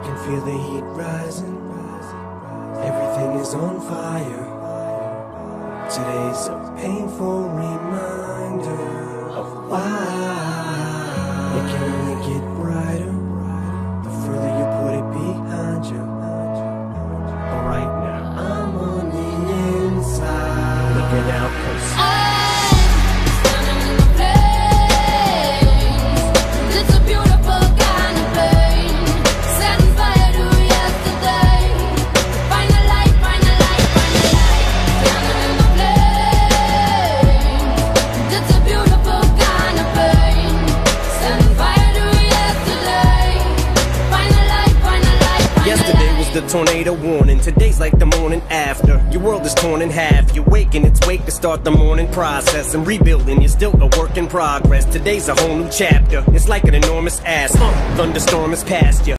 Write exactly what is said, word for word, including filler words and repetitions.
can feel the heat rising. Everything is on fire. Today's a painful reminder of why it can only get brighter the further you put it behind you. But right now I'm on the inside, looking out close. The tornado warning, today's like the morning after. Your world is torn in half. You're waking, it's wake to start the morning process. And rebuilding, you're still a work in progress. Today's a whole new chapter. It's like an enormous ass. Uh, thunderstorm is past you.